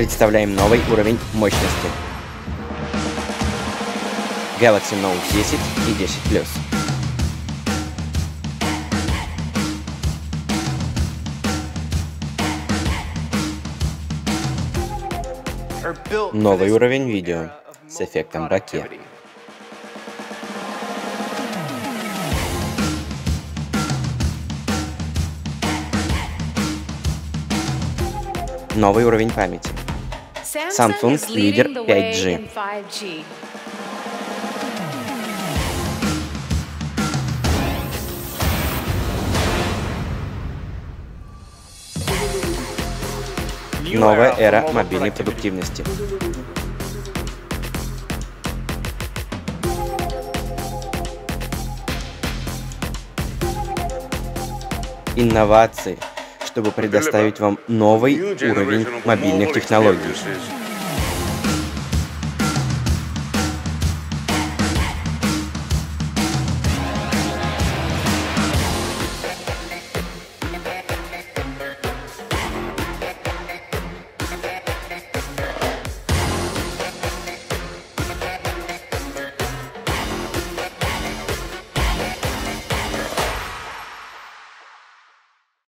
Представляем новый уровень мощности. Galaxy Note 10 и 10 Plus. Новый уровень видео с эффектом боке. Новый уровень памяти. Samsung лидер 5G. Новая эра мобильной продуктивности. Инновации, чтобы предоставить вам новый уровень мобильных технологий.